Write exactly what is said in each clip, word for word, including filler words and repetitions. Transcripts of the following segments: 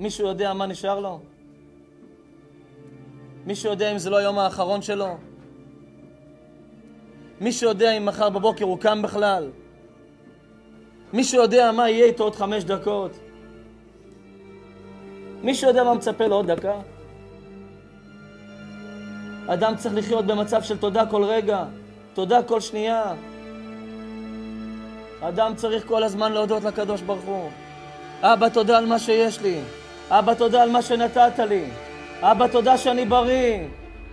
מישהו יודע מה נשאר לו? מישהו יודע אם זה לא היום האחרון שלו? מישהו יודע אם מחר בבוקר הוא קם בכלל? מישהו יודע מה יהיה איתו עוד חמש דקות? מישהו יודע מה מצפה לו עוד דקה? אדם צריך לחיות במצב של תודה כל רגע, תודה כל שנייה. אדם צריך כל הזמן להודות לקדוש ברוך הוא. אבא, תודה על מה שיש לי. אבא, תודה על מה שנתת לי. אבא, תודה שאני בריא.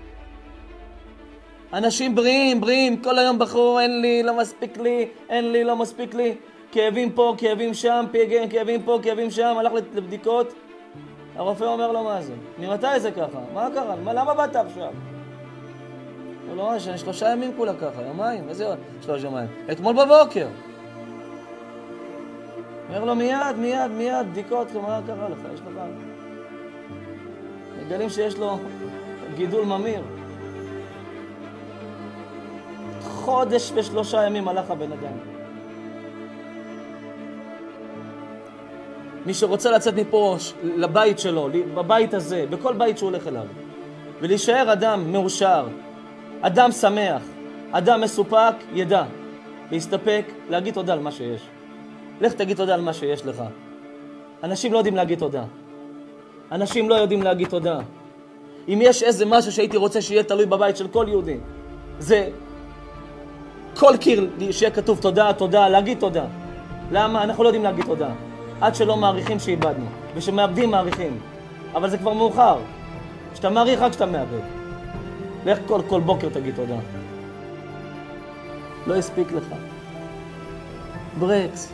אנשים בריאים, בריאים, כל היום בחור, אין לי, לא מספיק לי, אין לי, לא מספיק לי. כאבים פה, כאבים שם, פיגן, כאבים פה, כאבים שם, הלך לבדיקות. הרופא אומר לו, מה זה? ממתי זה ככה? מה קרה? מה, למה באת עכשיו? הוא לא אומר, שאני שלושה ימים כולה ככה, יומיים, איזה שלושה יומיים? אתמול בבוקר. אומר לו, מיד, מיד, מיד, בדיקות, מה קרה לך? יש לך... מגלים שיש לו גידול ממיר. חודש ושלושה ימים הלך הבן אדם. מי שרוצה לצאת מפה לבית שלו, בבית הזה, בכל בית שהוא הולך אליו, ולהישאר אדם מאושר, אדם שמח, אדם מסופק, ידע, להסתפק, להגיד תודה על מה שיש. לך תגיד תודה על מה שיש לך. אנשים לא יודעים להגיד תודה. אנשים לא יודעים להגיד תודה. אם יש איזה משהו שהייתי רוצה שיהיה תלוי בבית של כל יהודי, זה כל קיר שיהיה כתוב תודה, תודה, להגיד תודה. למה? אנחנו לא יודעים להגיד תודה. עד שלא מעריכים שאיבדנו, ושמאבדים מעריכים. אבל זה כבר מאוחר. שאתה מעריך רק שאתה מאבד. לך כל, כל בוקר תגיד תודה. לא הספיק לך. ברקס.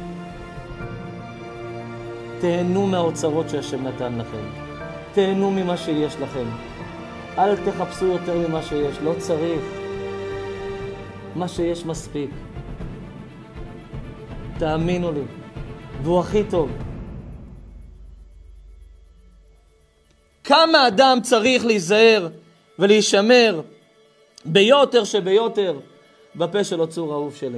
תהנו מהאוצרות שהשם נתן לכם. תהנו ממה שיש לכם. אל תחפשו יותר ממה שיש. לא צריך. מה שיש מספיק. תאמינו לי. והוא הכי טוב. כמה אדם צריך להיזהר ולהישמר ביותר שביותר בפה של הצור האהוב שלי.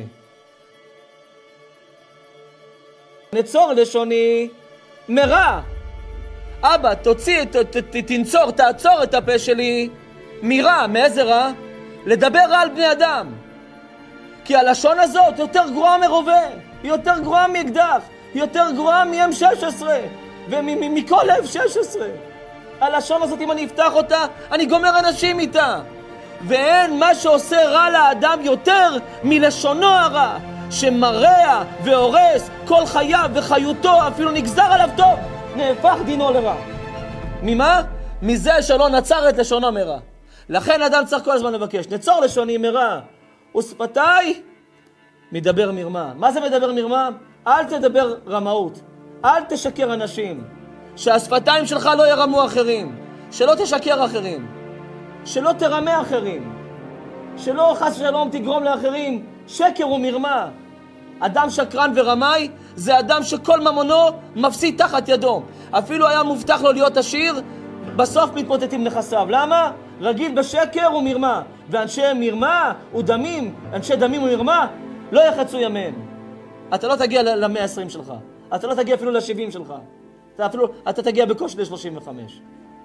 נצור לשוני מרע. אבא, תוציא, ת, ת, ת, תנצור, תעצור את הפה שלי מרע. מאיזה רע? לדבר רע על בני אדם. כי הלשון הזאת יותר גרועה מרובה, היא יותר גרועה מאקדח, היא יותר גרועה מ-אם שש עשרה ומכל אף שש עשרה. הלשון הזאת, אם אני אפתח אותה, אני גומר אנשים איתה. ואין מה שעושה רע לאדם יותר מלשונו הרע, שמרע והורס כל חייו וחיותו, אפילו נגזר עליו טוב, נהפך דינו לרע. ממה? מזה שלא נצר את לשונו מרע. לכן אדם צריך כל הזמן לבקש, נצור לשוני מרע ושפתיי מדבר מרמה. מה זה מדבר מרמה? אל תדבר רמאות, אל תשקר אנשים, שהשפתיים שלך לא ירמו אחרים, שלא תשקר אחרים, שלא תרמה אחרים, שלא חס ושלום תגרום לאחרים שקר ומרמה. אדם שקרן ורמאי זה אדם שכל ממונו מפסיד תחת ידו. אפילו היה מובטח לו להיות עשיר, בסוף מתמוטטים נכסיו. למה? רגיל בשקר ומרמה. ואנשי מרמה ודמים, אנשי דמים ומרמה, לא יחצו ימיהם. אתה לא תגיע ל-מאה ועשרים שלך, אתה לא תגיע אפילו ל-שבעים שלך, אתה, אפילו, אתה תגיע בקושי ל-שלושים וחמש.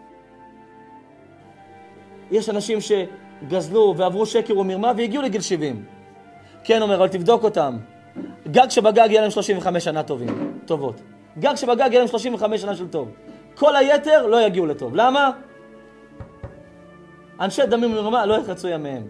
יש אנשים שגזלו ועברו שקר ומרמה והגיעו לגיל שבעים. כן, אומר, אבל תבדוק אותם. גג שבגג יהיה להם שלושים וחמש שנה טובים, טובות. גג שבגג יהיה להם שלושים וחמש שנה של טוב. כל היתר לא יגיעו לטוב. למה? אנשי דמים ומרמה לא יחצו ימיהם.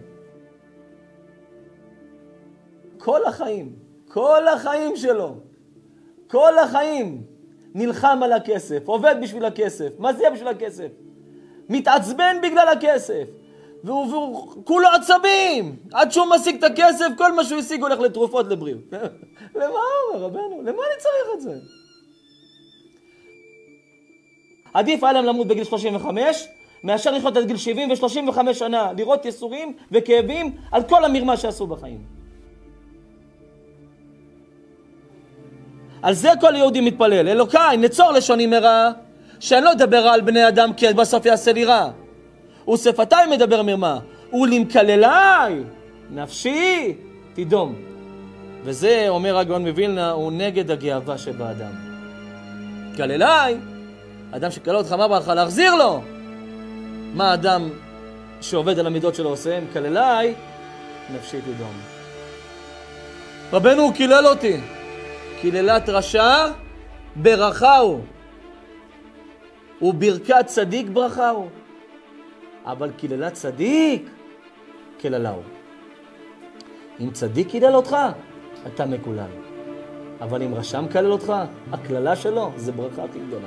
כל החיים, כל החיים שלו, כל החיים נלחם על הכסף, עובד בשביל הכסף. מה זה בשביל הכסף? מתעצבן בגלל הכסף. והוא, והוא כולו עצבים. עד שהוא משיג את הכסף, כל מה שהוא השיג הולך לתרופות לבריאות. למה אומר רבנו? למה אני צריך את זה? עדיף היה להם למות בגיל שלושים וחמש, מאשר לחיות עד גיל שבעים ו-שלושים וחמש שנה, לראות יסורים וכאבים על כל המרמה שעשו בחיים. על זה כל יהודי מתפלל. אלוקיי, נצור לשוני מרע, שאני לא אדבר על בני אדם כי בסוף יעשה לי רע. ושפתיי מדבר מרמה, ולמקלליי נפשי תדום. וזה, אומר הגאון מווילנה, הוא נגד הגאווה שבאדם. קלליי אדם שקלל אותך, מה בא לך? להחזיר לו. מה האדם שעובד על המידות שלו עושה? מקללי, נפשי תדום. רבנו הוא קילל אותי. קיללת רשע ברכה הוא. וברכת צדיק ברכה הוא. אבל קיללת צדיק, קללה הוא. אם צדיק קילל אותך, אתה מקולל. אבל אם רשע מקלל אותך, הקללה שלו זה ברכה הכי גדולה.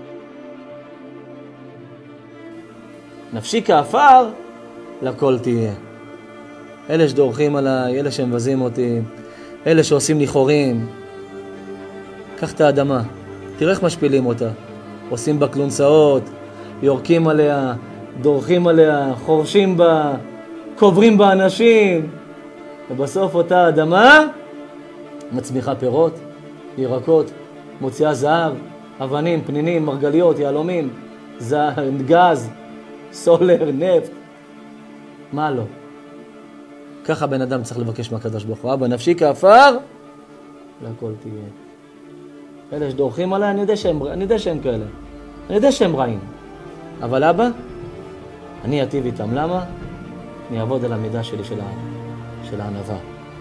נפשי כאפר, לכל תהיה. אלה שדורכים עליי, אלה שמבזים אותי, אלה שעושים לי חורים. קח את האדמה, תראה איך משפילים אותה. עושים בה קלונסאות, יורקים עליה, דורכים עליה, חורשים בה, קוברים בה אנשים. ובסוף אותה אדמה מצמיחה פירות, ירקות, מוציאה זהב, אבנים, פנינים, מרגליות, יהלומים, גז, סולר, נפט. מה לא? ככה בן אדם צריך לבקש מהקדוש ברוך הוא. אבא, נפשי כאפר, לכל תהיה. אלה שדורכים עליי, אני יודע שהם, אני יודע שהם כאלה. אני יודע שהם רעים. אבל אבא, אני אטיב איתם. למה? אני אעבוד על המידה שלי של, ה... של הענווה.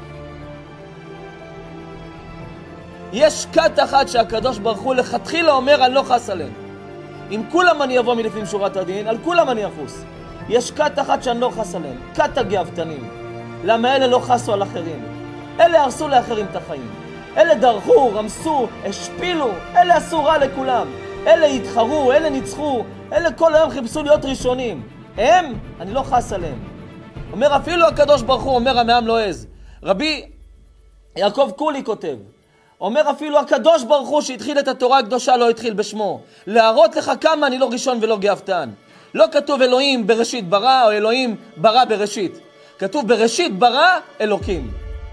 יש כת אחת שהקדוש ברוך הוא לכתחילה אומר, אני לא חס עליהם. אם כולם אני אבוא מלפנים שורת הדין, על כולם אני אחוס. יש כת אחת שאני לא חס עליהם, כת הגאוותנים. למה אלה לא חסו על אחרים? אלה הרסו לאחרים את החיים. אלה דרכו, רמסו, השפילו, אלה עשו רע לכולם. אלה התחרו, אלה ניצחו, אלה כל היום חיפשו להיות ראשונים. הם, אני לא חס עליהם. אומר אפילו הקדוש ברוך הוא, אומר המעם לא עז. רבי יעקב קולי כותב, אומר אפילו הקדוש ברוך הוא שהתחיל את התורה הקדושה לא התחיל בשמו. להראות לך כמה אני לא ראשון ולא גאוותן. לא כתוב אלוהים בראשית ברא או אלוהים ברא בראשית. כתוב בראשית ברא אלוקים.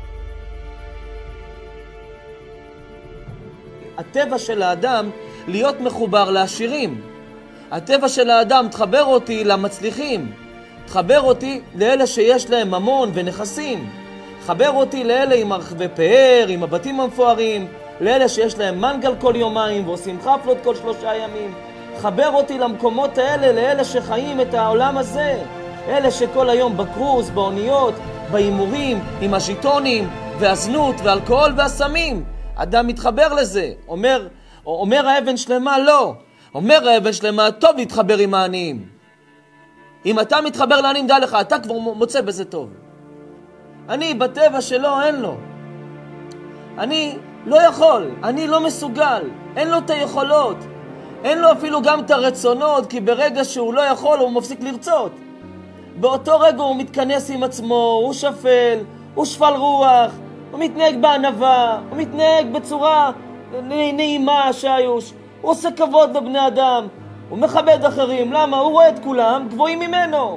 הטבע של האדם להיות מחובר לעשירים. הטבע של האדם תחבר אותי למצליחים. תחבר אותי לאלה שיש להם ממון ונכסים. תחבר אותי לאלה עם הרחבי פאר, עם הבתים המפוארים, לאלה שיש להם מנגל כל יומיים ועושים חפלות כל שלושה ימים. תחבר אותי למקומות האלה, לאלה שחיים את העולם הזה. אלה שכל היום בקרוז, באוניות, באימורים, עם הז'יטונים והזנות והאלכוהול והסמים. אדם מתחבר לזה. אומר, אומר האבן שלמה לא. אומר האבן שלמה טוב להתחבר עם העניים. אם אתה מתחבר לעניים, דע לך, אתה כבר מוצא בזה טוב. אני בטבע שלו אין לו. אני לא יכול, אני לא מסוגל. אין לו את היכולות. אין לו אפילו גם את הרצונות, כי ברגע שהוא לא יכול הוא מפסיק לרצות. באותו רגע הוא מתכנס עם עצמו, הוא שפל, הוא שפל רוח, הוא מתנהג בענווה, הוא מתנהג בצורה נעימה, שיוש. הוא עושה כבוד לבני אדם, הוא מכבד אחרים. למה? הוא רואה את כולם גבוהים ממנו.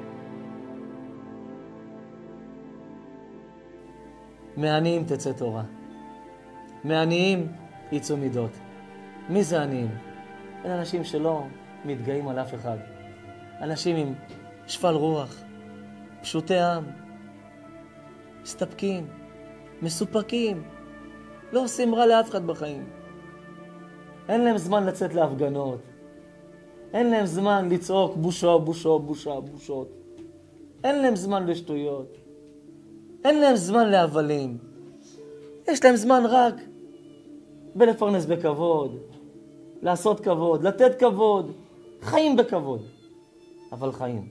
מעניים תצא תורה. מעניים יצאו מידות. מי זה עניים? אין אנשים שלא מתגאים על אף אחד. אנשים עם שפל רוח, פשוטי עם, מסתפקים, מסופקים, לא עושים רע לאף אחד בחיים. אין להם זמן לצאת להפגנות. אין להם זמן לצעוק בושה, בושה, בושה, בושות. אין להם זמן לשטויות. אין להם זמן להבלים. יש להם זמן רק בלפרנס בכבוד, לעשות כבוד, לתת כבוד, חיים בכבוד. אבל חיים.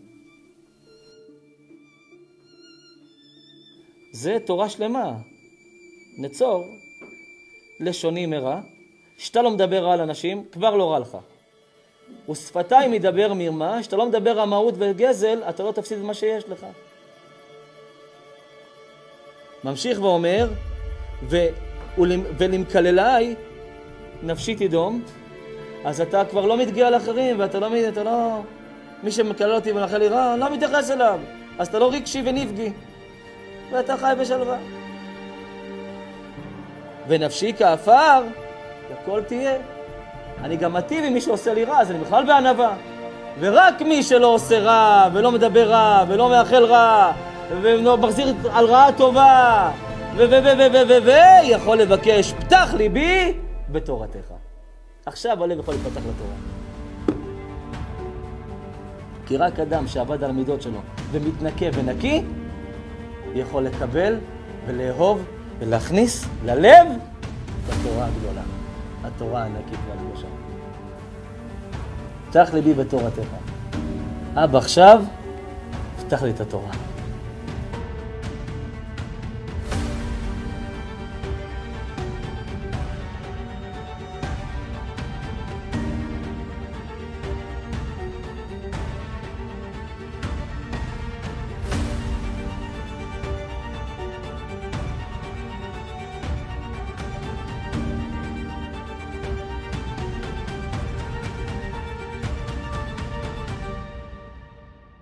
זה תורה שלמה. נצור, לשוני מרע, שאתה לא מדבר רע על אנשים, כבר לא רע לך. ושפתיים ידבר מרמה, שאתה לא מדבר רמאות וגזל, אתה לא תפסיד מה שיש לך. ממשיך ואומר, ו... ולמקללי נפשי תדום, אז אתה כבר לא מתגיע לאחרים, ואתה לא, אתה לא, מי שמקלל אותי ומאחל לי רע, לא מתייחס אליו, אז אתה לא רגשי ונפגי, ואתה חי בשלווה. ונפשי כאפר, לכל תהיה. אני גם מטיב עם מי שעושה לי רע, אז אני בכלל בענווה. ורק מי שלא עושה רע, ולא מדבר רע, ולא מאחל רע, ומחזיר על רעה טובה, ו ו ו ו ו ו יכול לבקש, פתח ליבי בתורתך. עכשיו הלב יכול לפתח לתורה. כי רק אדם שעבד על המידות שלו ומתנקה ונקי, יכול לקבל ולאהוב ולהכניס ללב את התורה הגדולה, התורה הענקית והקדושה. פתח ליבי בתורתך. אבא, עכשיו, פתח לי את התורה.